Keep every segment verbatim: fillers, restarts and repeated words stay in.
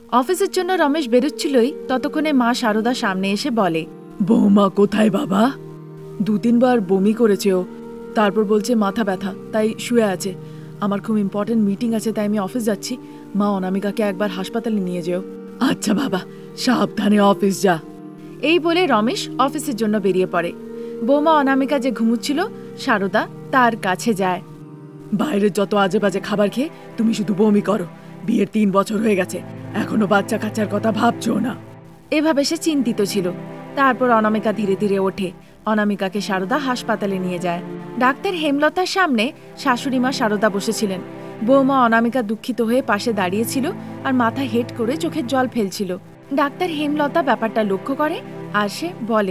অফিসের জন্য রমেশ বেরোচ্ছিলই ততক্ষণে মা শারদা সামনে এসে বলে, বৌমা কোথায় বাবা? দু তিনবার বমি করেছে ও, তারপর বলছে মাথা ব্যথা, তাই শুয়ে আছে। আমার খুব ইম্পর্টেন্ট মিটিং আছে, তাই আমি অফিস যাচ্ছি। মা অনামিকাকে একবার হাসপাতালে নিয়ে যেও। আচ্ছা বাবা, সাবধানে অফিস যা। এই বলে রমেশ অফিসের জন্য বেরিয়ে পড়ে। বৌমা অনামিকা যে ঘুমুচ্ছিল, শারদা তার কাছে যায়। বাইরের যত আজে বাজে খাবার খেয়ে তুমি শুধু বমি করো। বিয়ের তিন বছর হয়ে গেছে, এখনো বাচ্চা কাচ্চার কথা ভাবছো না। এভাবে সে চিন্তিত ছিল। তারপর অনামিকা ধীরে ধীরে ওঠে। অনামিকাকে শারদা হাসপাতালে নিয়ে যায়। ডাক্তার হেমলতার সামনে শাশুড়ি মা শারদা বসেছিলেন। বৌমা অনামিকা দুঃখিত হয়ে পাশে দাঁড়িয়েছিল আর মাথা হেট করে চোখের জল ফেলছিল। ডাক্তার হেমলতা ব্যাপারটা লক্ষ্য করে আর সে বলে,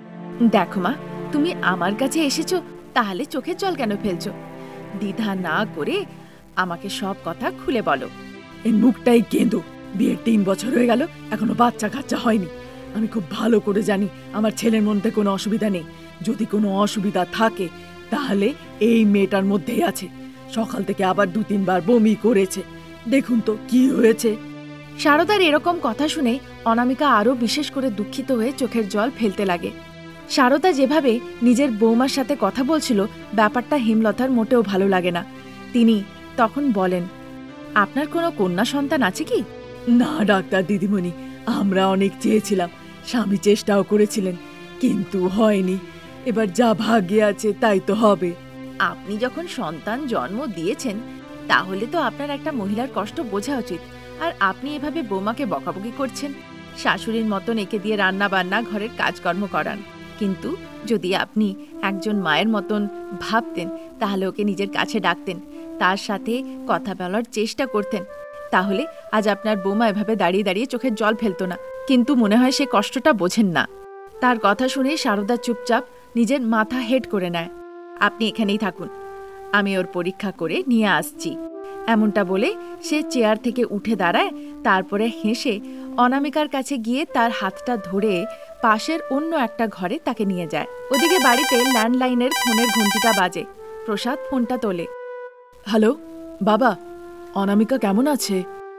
দেখো মা, তুমি আমার কাছে এসেছো, তাহলে চোখের জল কেন ফেলছো? দ্বিধা না করে আমাকে সব কথা খুলে বলো। এর মুখটাই কেঁদো। বিয়ের তিন বছর হয়ে গেল, এখনো বাচ্চা কাচ্চা হয়নি। আমি খুব ভালো করে জানি আমার ছেলের মধ্যে কোনো অসুবিধা নেই। যদি কোনো অসুবিধা থাকে তাহলে এই মেয়েটার মধ্যেই আছে। সকাল থেকে আবার দু তিনবার বমি করেছে, দেখুন তো কি হয়েছে। শারদার এরকম কথা শুনে অনামিকা আরো বিশেষ করে দুঃখিত হয়ে চোখের জল ফেলতে লাগে। শারদা যেভাবে নিজের বৌমার সাথে কথা বলছিল, ব্যাপারটা হেমলতার মোটেও ভালো লাগে না। তিনি তখন বলেন, আপনার কোনো কন্যা সন্তান আছে কি? না ডাক্তার দিদিমণি, আমরা অনেক চেয়েছিলাম, স্বামী চেষ্টাও করেছিলেন, কিন্তু হয়নি। এবার যা ভাগ্যে আছে তাই তো হবে। আপনি যখন সন্তান জন্ম দিয়েছেন, তাহলে তো আপনার একটা মহিলার কষ্ট বোঝা উচিত। আর আপনি এভাবে বৌমাকে বকাবকি করছেন। শাশুড়ির মতন একে দিয়ে রান্না বান্না, ঘরের কাজকর্ম করান। কিন্তু যদি আপনি একজন মায়ের মতন ভাবতেন, তাহলে ওকে নিজের কাছে ডাকতেন, তার সাথে কথা বলার চেষ্টা করতেন, তাহলে আজ আপনার বৌমা এভাবে দাঁড়িয়ে দাঁড়িয়ে চোখের জল ফেলতো না। কিন্তু মনে হয় সে কষ্টটা বোঝেন না। তার কথা শুনে শারদা চুপচাপ নিজের মাথা হেড করে নেয়। আপনি এখানেই থাকুন, আমি ওর পরীক্ষা করে নিয়ে আসছি। এমনটা বলে সে চেয়ার থেকে উঠে দাঁড়ায়। তারপরে হেসে অনামিকার কাছে গিয়ে তার হাতটা ধরে পাশের অন্য একটা ঘরে তাকে নিয়ে যায়। ওদিকে বাড়িতে ল্যান্ডলাইনের ফোনের ঘন্টিটা বাজে। প্রসাদ ফোনটা তোলে। হ্যালো বাবা, অনামিকা কেমন আছে?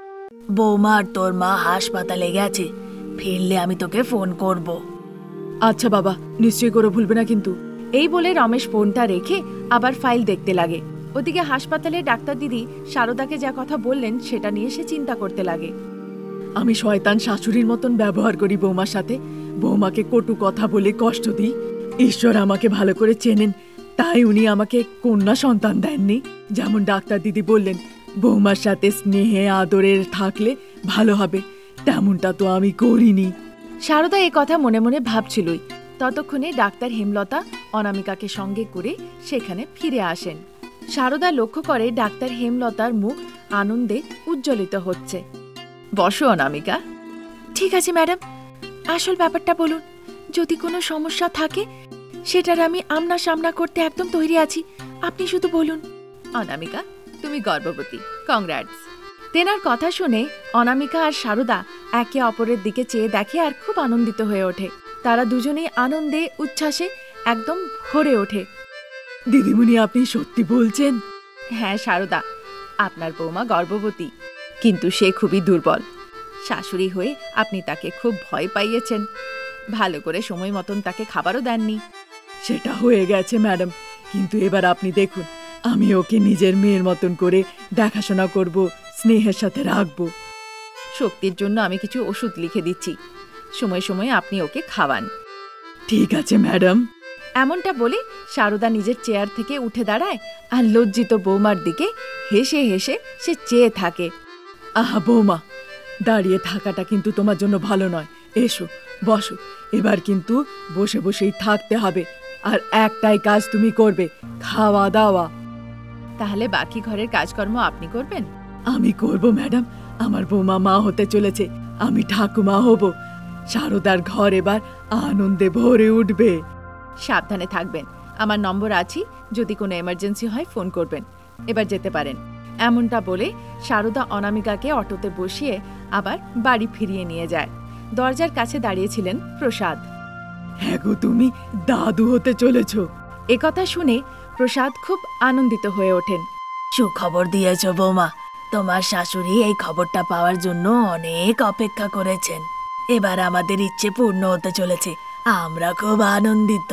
বৌমা আর তোর মা হাসপাতালে গেছে, ফিরলে আমি তোকে ফোন করব। আচ্ছা বাবা, নিশ্চয়ই করে ভুলবে না কিন্তু। এই বলে রমেশ ফোনটা রেখে আবার ফাইল দেখতে লাগে। ওদিকে হাসপাতালে ডাক্তার দিদি শারদাকে যা কথা বললেন সেটা নিয়ে সে চিন্তা করতে লাগে। আমি শয়তান শাশুড়ির মতন ব্যবহার করি বৌমার সাথে, বৌমাকে কটু কথা বলে কষ্ট দিই। ঈশ্বর আমাকে ভালো করে চেনেন, তাই উনি আমাকে কন্যা সন্তান দেননি। যেমন ডাক্তার দিদি বললেন বৌমার সাথে স্নেহে আদরের থাকলে ভালো হবে, তেমনটা তো আমি করিনি। শারদা এ কথা মনে মনে ভাবছিলই। ততক্ষণে ডাক্তার হেমলতা অনামিকাকে সঙ্গে করে সেখানে ফিরে আসেন। শারদা লক্ষ্য করে ডাক্তার হেমলতার মুখ আনন্দে উজ্জ্বলিত হচ্ছে। বসো অনামিকা। ঠিক আছে ম্যাডাম, আসল ব্যাপারটা বলুন। যদি কোনো সমস্যা থাকে সেটার আমি আমনা সামনা করতে একদম তৈরি আছি, আপনি শুধু বলুন। অনামিকা, তুমি গর্ভবতী, কংগ্রাটস। তেনার কথা শুনে অনামিকা আর শারদা একে অপরের দিকে চেয়ে দেখে আর খুব আনন্দিত হয়ে ওঠে। তারা দুজনেই আনন্দে উচ্ছ্বাসে একদম ভরে ওঠে। দিদিমণি, আপনি সত্যি বলছেন? হ্যাঁ শারদা, আপনার বৌমা গর্ভবতী, কিন্তু সে খুবই দুর্বল। শাশুড়ি হয়ে আপনি তাকে খুব ভয় পাইয়েছেন, ভালো করে সময় মতন তাকে খাবারও দেননি। সেটা হয়ে গেছে ম্যাডাম, কিন্তু এবার আপনি দেখুন, আমি ওকে নিজের মেয়ের মতন করে দেখাশোনা করব, স্নেহের সাথে রাখব। শক্তির জন্য আমি কিছু ওষুধ লিখে দিচ্ছি, সময় সময় আপনি ওকে খাওয়ান। ঠিক আছে ম্যাডাম। এমনটা বলে শারদা নিজের চেয়ার থেকে উঠে দাঁড়ায় আর লজ্জিত বৌমার দিকে হেসে হেসে সে চেয়ে থাকে। আহা বৌমা, দাঁড়িয়ে থাকাটা কিন্তু তোমার জন্য ভালো নয়। এসো বসো, এবার কিন্তু বসে বসেই থাকতে হবে, আর একটাই কাজ তুমি করবে, খাওয়া দাওয়া। তাহলে বাকি ঘরের কাজকর্ম আপনি করবেন? আমি করব ম্যাডাম, আমার বৌমা মা হতে চলেছে, আমি ঠাকুমা হব। শারদার ঘর এবার আনন্দে ভরে উঠবে। সাবধানে থাকবেন, আমার নম্বর আছে, যদি কোনো এমার্জেন্সি হয় ফোন করবেন। এবার যেতে পারেন। এমনটা বলে শারদা অনামিকাকে অটোতে বসিয়ে আবার বাড়ি ফিরিয়ে নিয়ে যায়। দরজার কাছে দাঁড়িয়েছিলেন প্রসাদ। হ্যাঁ গো, তুমি দাদু হতে চলেছ। একথা শুনে প্রসাদ খুব আনন্দিত হয়ে ওঠেন। সুখবর দিয়েছ বৌমা, তোমার শাশুড়ি এই খবরটা পাওয়ার জন্য অনেক অপেক্ষা করেছেন। এবার আমাদের ইচ্ছে পূর্ণ হতে চলেছে। আমরা খুব আনন্দিত।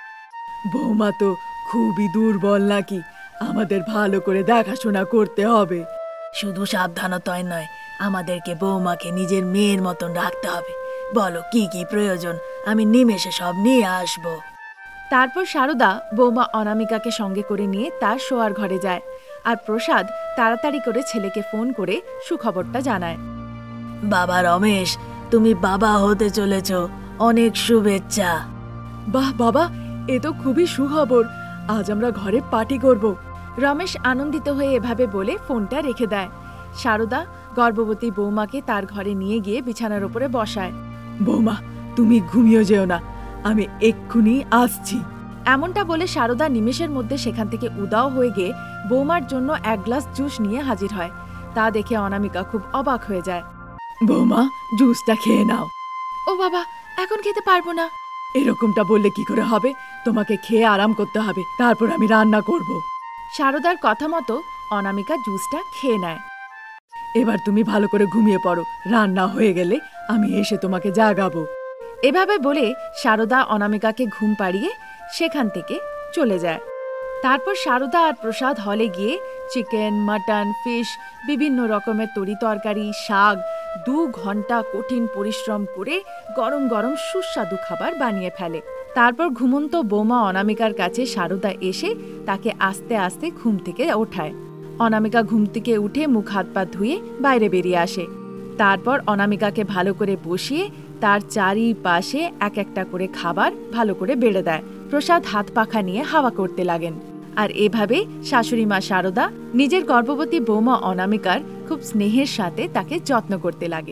বৌমা তো খুবই দুর্বল নাকি? আমাদের ভালো করে দেখাশোনা করতে হবে। শুধু সাবধানতায় নয়, আমাদেরকে বৌমাকে নিজের মেয়ের মতন রাখতে হবে। বলো কি কি প্রয়োজন, আমি নিমেষে সব নিয়ে আসব। তারপর সারদা বৌমা অনামিকাকে সঙ্গে করে নিয়ে তার শোয়ার ঘরে যায়, আর প্রসাদ তাড়াতাড়ি করে ছেলেকে ফোন করে সুখবরটা জানায়। বাবা রমেশ, তুমি বাবা হতে চলেছ, অনেক শুভেচ্ছা। বাহ বাবা, এ তো খুবই সুখবর। আজ আমরা ঘরে পার্টি করব। রমেশ আনন্দিত হয়ে এভাবে বলে ফোনটা রেখে দেয়। সারদা গর্ভবতী বৌমাকে তার ঘরে নিয়ে গিয়ে বিছানার উপরে বসায়। বৌমা, তুমি ঘুমিয়ে যেও না, আমি এক্ষুনি আসছি। এমনটা বলে সারদা নিমেষের মধ্যে সেখান থেকে উদাও হয়ে গিয়ে বৌমার জন্য এক গ্লাস জুস নিয়ে হাজির হয়। তা দেখে অনামিকা খুব অবাক হয়ে যায়। বৌমা, জুসটা খেয়ে নাও। ও বাবা, এখন খেতে পারবো না। এরকমটা বললে কি করে হবে? তোমাকে খেয়ে আরাম করতে হবে, তারপর আমি রান্না করব। সারদার কথা মতো অনামিকা জুসটা খেয়ে নেয়। এবার তুমি ভালো করে ঘুমিয়ে পড়ো, রান্না হয়ে গেলে আমি এসে তোমাকে জাগাবো। এভাবে বলে সারদা অনামিকাকে ঘুম পাড়িয়ে সেখান থেকে চলে যায়। তারপর সারদা আর প্রসাদ হলে গিয়ে চিকেন, মাটন, ফিশ, বিভিন্ন রকমের তরি তরকারি, শাক দু ঘন্টা কঠিন পরিশ্রম করে গরম গরম সুস্বাদু খাবার বানিয়ে ফেলে। তারপর ঘুমন্ত বৌমা অনামিকার কাছে সারদা এসে তাকে আস্তে আস্তে ঘুম থেকে ওঠায়। অনামিকা ঘুম থেকে উঠে মুখ হাত পা ধুয়ে বাইরে বেরিয়ে আসে। তারপর অনামিকাকে ভালো করে বসিয়ে তার চারিপাশে এক একটা করে খাবার ভালো করে বেড়ে দেয়। প্রসাদ হাত পাখা নিয়ে হাওয়া করতে লাগেন। আর এভাবে শাশুড়ি মা সারদা নিজের গর্ভবতী বৌমা অনামিকার খুব স্নেহের সাথে তাকে যত্ন করতে লাগে।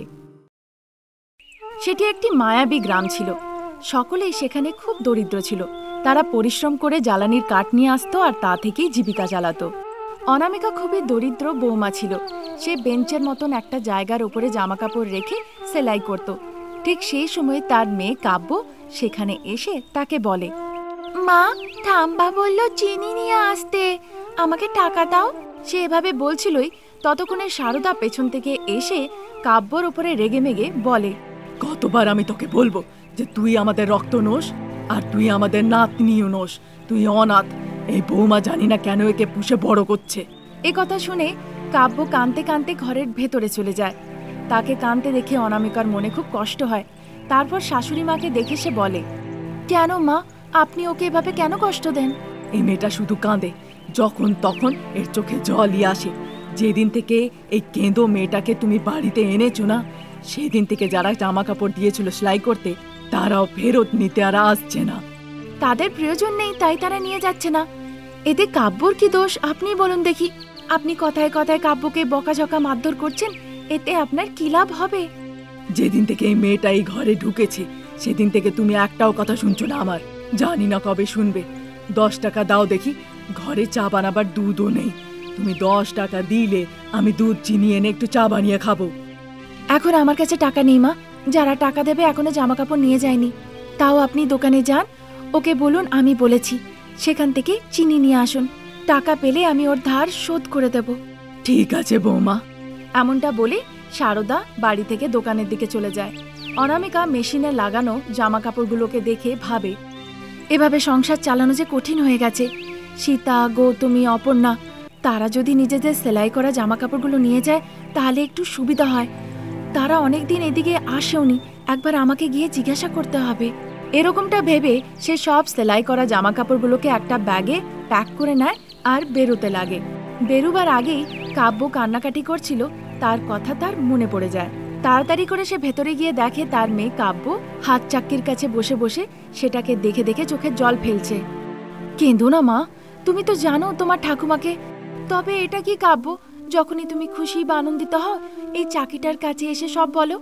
সেটি একটি মায়াবী গ্রাম ছিল। সকলেই সেখানে খুব দরিদ্র ছিল। তারা পরিশ্রম করে জ্বালানির কাঠ নিয়ে আসতো আর তা থেকেই জীবিকা চালাতো। অনামিকা খুবই দরিদ্র বৌমা ছিল। সে বেঞ্চের মতন একটা জায়গার উপরে জামা কাপড় রেখে সেলাই করত। ঠিক সেই সময় তার মেয়ে কাব্য সেখানে এসে তাকে বলে, মা, ঠাম্বা বলল চিনি নিয়ে আসতে, আমাকে টাকা দাও। সে এভাবে বলছিলই ততক্ষণে সারদা পেছন থেকে এসে কাব্যর উপরে রেগে মেগে বলে, কতবার আমি তোকে বলবো যে তুই আমাদের রক্ত নোস, আর তুই আমাদের নাতনিও নোস, তুই অনাথ। এই বৌমা জানি না কেন একে পুষে বড় করছে। এ কথা শুনে কাব্য কাঁদতে কাঁদতে ঘরের ভেতরে চলে যায়। তাকে কাঁদতে দেখে অনামিকার মনে খুব কষ্ট হয়। তারপর শাশুড়ি মাকে দেখে সে বলে, কেন মা, আপনি ওকে এভাবে কেন কষ্ট দেন? এই মেয়েটা শুধু কাঁদে, যখন তখন এর চোখে জলই আসে। যেদিন থেকে এই কেঁদো মেয়েটাকে তুমি বাড়িতে এনেছো না, সেদিন থেকে যারা জামা কাপড় দিয়েছিল সেলাই করতে, তারাও ফেরত নিতে আর আসছে না। তাদের প্রয়োজন নেই তাই তারা নিয়ে যাচ্ছে না। এতে কাব্যর কি দোষ আপনি বলুন দেখি? আপনি কথায় কথায় কাব্যকে বকাঝকা মারধর করছেন, এতে আপনার কি লাভ হবে? যেদিন থেকে এই মেয়েটা এই ঘরে ঢুকেছে সেদিন থেকে তুমি একটাও কথা শুনছো না আমার। জানি না কবে শুনবে। দশ টাকা দাও দেখি, ঘরে চা বানাবার দুধও নেই। তুমি দশ টাকা দিলে আমি দুধ চিনি এনে একটু চা বানিয়ে খাবো। এখন আমার কাছে টাকা নেই মা, যারা টাকা দেবে এখনো জামা কাপড় নিয়ে যায়নি। তাও আপনি দোকানে যান, ওকে বলুন আমি বলেছি, সেখান থেকে চিনি নিয়ে আসুন। টাকা পেলে আমি ওর ধার শোধ করে দেব। ঠিক আছে বৌমা। এমনটা বলে সারদা বাড়ি থেকে দোকানের দিকে চলে যায়। অনামিকা মেশিনে লাগানো জামা কাপড়গুলোকে দেখে ভাবে, এভাবে সংসার চালানো যে কঠিন হয়ে গেছে। সীতা, গৌতমী, অপর্ণা তারা যদি নিজেদের সেলাই করা জামা কাপড়গুলো নিয়ে যায় তাহলে একটু সুবিধা হয়। তারা অনেকদিন এদিকে আসেওনি, একবার আমাকে গিয়ে জিজ্ঞাসা করতে হবে। এরকমটা ভেবে সে সব সেলাই করা জামা কাপড়গুলোকে একটা ব্যাগে প্যাক করে নেয় আর বেরোতে লাগে। বেরোবার আগেই কাব্য কান্নাকাটি করছিল, তার কথা তার মনে পড়ে যায়। তাড়াতাড়ি করে সে ভেতরে গিয়ে দেখে তার মেয়ে কাব্য হাত চাক্কির কাছে বসে বসে সেটাকে দেখে দেখে চোখে জল ফেলছে। কেঁদো না মা, তুমি তো জানো তোমার ঠাকুমাকে। তবে এটা কি কাব্য, যখনই তুমি খুশি বা আনন্দিত হও এই চাকিটার কাছে এসে সব বলো।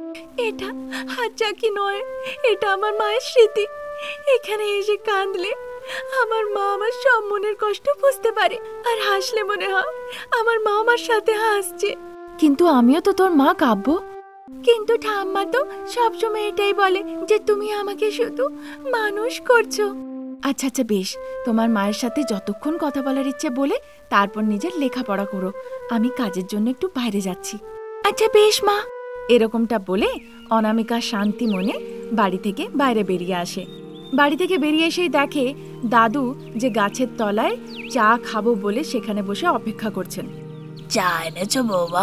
এটা হাত চাকি নয়, এটা আমার মায়ের স্মৃতি। এখানে এসে কাঁদলে আমার মা আমার সব মনের কষ্ট বুঝতে পারে, আর হাসলে মনে হয় আমার মা আমার সাথে হাসছে। কিন্তু আমিও তো তোর মা কাব্য। কিন্তু ঠাম্মা তো সবসময় এটাই বলে যে তুমি আমাকে শুধু মানুষ করছো। আচ্ছা আচ্ছা বেশ, তোমার মায়ের সাথে যতক্ষণ কথা বলার ইচ্ছে বলে তারপর নিজের লেখাপড়া করো, আমি কাজের জন্য একটু বাইরে যাচ্ছি। আচ্ছা বেশ মা। এরকমটা বলে অনামিকা শান্তি মনে বাড়ি থেকে বাইরে বেরিয়ে আসে। বাড়ি থেকে বেরিয়ে এসেই দেখে দাদু যে গাছের তলায় চা খাবো বলে সেখানে বসে অপেক্ষা করছেন। চা এনেছো বৌমা?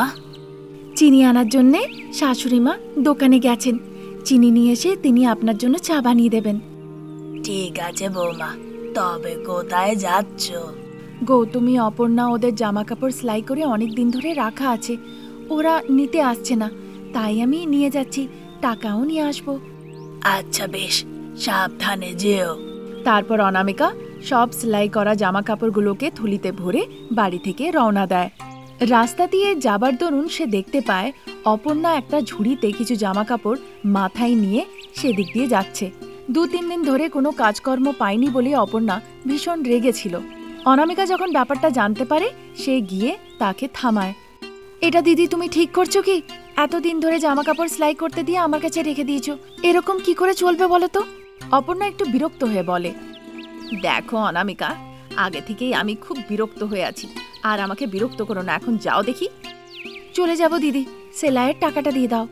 চিনি আনার জন্যে শাশুড়ি মা দোকানে গেছেন, চিনি নিয়ে এসে তিনি আপনার জন্য চা বানিয়ে দেবেন। ঠিক আছে বৌমা, তবে কোথায় যাচ্ছ? গৌতমী অপর্ণা ওদের জামা কাপড় সেলাই করে অনেক দিন ধরে রাখা আছে, ওরা নিতে আসছে না, তাই আমি নিয়ে যাচ্ছি, টাকাও নিয়ে আসবো। আচ্ছা বেশ, সাবধানে যেও। তারপর অনামিকা সব সেলাই করা জামা কাপড়গুলোকে থলিতে ভরে বাড়ি থেকে রওনা দেয়। রাস্তা দিয়ে যাবার দরুন সে দেখতে পায় অপর্ণা একটা ঝুড়িতে কিছু জামা কাপড় মাথায় নিয়ে সেদিক দিয়ে যাচ্ছে। দু তিন দিন ধরে কোনো কাজকর্ম পায়নি বলে অপর্ণা ভীষণ রেগেছিল। অনামিকা যখন ব্যাপারটা জানতে পারে সে গিয়ে তাকে থামায়। এটা দিদি তুমি ঠিক করছো কি? এতদিন ধরে জামা কাপড় সেলাই করতে দিয়ে আমার কাছে রেখে দিয়েছো, এরকম কি করে চলবে বলো তো? অপর্ণা একটু বিরক্ত হয়ে বলে, দেখো অনামিকা, আগে থেকেই আমি খুব বিরক্ত হয়ে আছি, আর আমাকে বিরক্ত করো না, এখন যাও দেখি। চলে যাব দিদি, সেলাইয়ের টাকাটা দিয়ে দাও।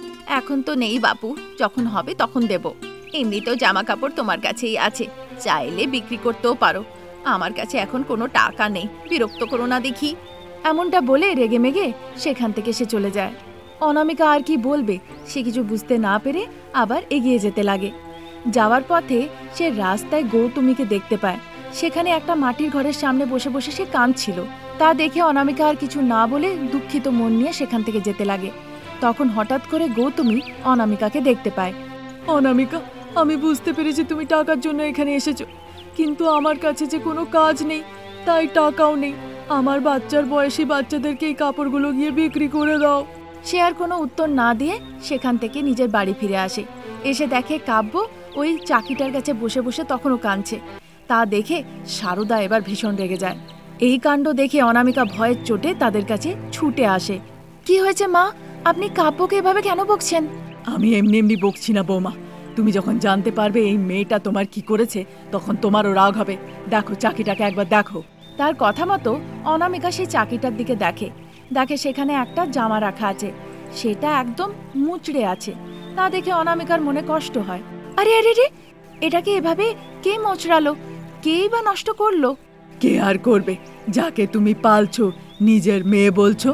এখন তো নেই বাপু, যখন হবে তখন দেব। এমনিতেও জামা কাপড় তোমার কাছেই আছে, চাইলে বিক্রি করতেও পারো, আমার কাছে এখন কোনো টাকা নেই, বিরক্ত করো না দেখি। এমনটা বলে রেগে মেগে সেখান থেকে সে চলে যায়। অনামিকা আর কি বলবে, সে কিছু বুঝতে না পেরে আবার এগিয়ে যেতে লাগে। যাওয়ার পথে সে রাস্তায় গৌতমীকে দেখতে পায়, সেখানে একটা মাটির ঘরের সামনে বসে বসে সে কাঁদছিল। তা দেখে অনামিকা আর কিছু না বলে দুঃখিত মন নিয়ে সেখান থেকে যেতে লাগে। তখন হঠাৎ করে গৌতমী অনামিকাকে দেখতে পায়। অনামিকা, আমি বুঝতে পেরেছি তুমি টাকার জন্য এখানে এসেছো, কিন্তু আমার কাছে যে কোনো কাজ নেই, তাই টাকাও নেই, আমার বাচ্চার বয়সী বাচ্চাদেরকে এই কাপড়গুলো গিয়ে বিক্রি করে দাও। সে আর কোনো উত্তর না দিয়ে সেখান থেকে নিজের বাড়ি ফিরে আসে। এসে দেখে কাব্য ওই চাকিটার কাছে বসে বসে তখনও কাঁদছে। তা দেখে সারদা এবার ভীষণ রেগে যায়। এই কাণ্ড দেখে অনামিকা ভয়ের চোটে তাদের কাছে ছুটে আসে। কি হয়েছে মা, আপনি কাব্যকে এভাবে কেন বকছেন? আমি এমনি এমনি বকছি না বৌমা, তুমি যখন জানতে পারবে এই মেয়েটা তোমার কি করেছে তখন তোমারও রাগ হবে। দেখো চাকিটাকে একবার দেখো। তার কথা মতো অনামিকা সেই চাকিটার দিকে দেখে, দেখে সেখানে একটা জামা রাখা আছে, সেটা একদম মুচড়ে আছে। তা দেখে অনামিকার মনে কষ্ট হয়। আরে আরে রে, এটাকে এভাবে কে মোচড়ালো, কেই বা নষ্ট করলো? কে আর করবে, যাকে তুমি পালছো নিজের মেয়ে বলছো?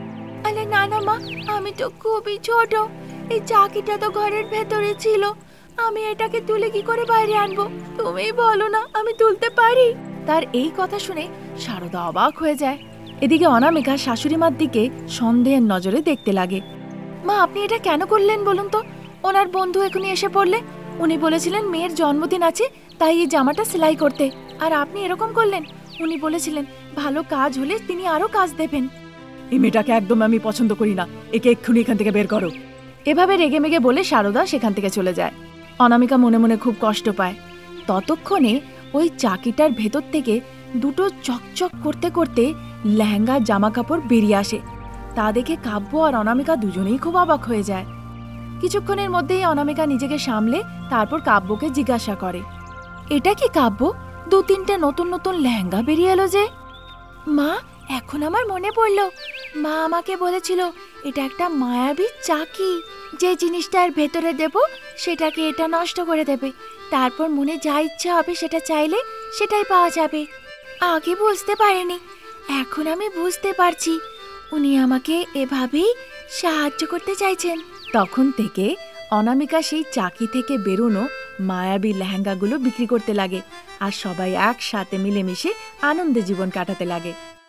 আরে না না মা, আমি তো খুবই ছোট, এই চাকিটা তো ঘরের ভেতরে ছিল, আমি এটাকে তুলে কি করে বাইরে আনবো? তুমি বলো না আমি তুলতে পারি? তার এই কথা শুনে সারদা অবাক হয়ে যায়। এদিকে অনামিকা শাশুড়িমার দিকে সন্দেহের নজরে দেখতে লাগে। মা, আপনি এটা কেন করলেন বলুন তো? ওনার বন্ধু এখনই এসে পড়লে, উনি বলেছিলেন মেয়ের জন্মদিন আছে তাই এই জামাটা সেলাই করতে, আর আপনি এরকম করলেন। উনি বলেছিলেন ভালো কাজ হলে তিনি আরো কাজ দেবেন। এই মেয়েটাকে একদম আমি পছন্দ করি না, একে এক্ষুনি এখান থেকে বের করো। এভাবে রেগে মেগে বলে সারদা সেখান থেকে চলে যায়। অনামিকা মনে মনে খুব কষ্ট পায়। ততক্ষণে ওই চাকিটার ভেতর থেকে দুটো চকচক করতে করতে লেহেঙ্গা জামা কাপড় বেরিয়ে আসে। তা দেখে কাব্য আর অনামিকা দুজনেই খুব অবাক হয়ে যায়। কিছুক্ষণের মধ্যেই অনামিকা নিজেকে সামলে তারপর কাব্যকে জিজ্ঞাসা করে, এটা কি কাব্য, দু তিনটে নতুন নতুন লেহেঙ্গা বেরিয়ে এলো যে? মা, এখন আমার মনে পড়লো, মা আমাকে বলেছিল এটা একটা মায়াবী চাকি, যে জিনিসটার ভেতরে দেব সেটাকে এটা নষ্ট করে দেবে, তারপর মনে যা ইচ্ছা হবে সেটা চাইলে সেটাই পাওয়া যাবে। আগে বুঝতে পারিনি, এখন আমি বুঝতে পারছি, উনি আমাকে এভাবেই সাহায্য করতে চাইছেন। তখন থেকে অনামিকা সেই চাকি থেকে বেরোনো মায়াবী লেহেঙ্গাগুলো বিক্রি করতে লাগে, আর সবাই একসাথে মিলেমিশে আনন্দে জীবন কাটাতে লাগে।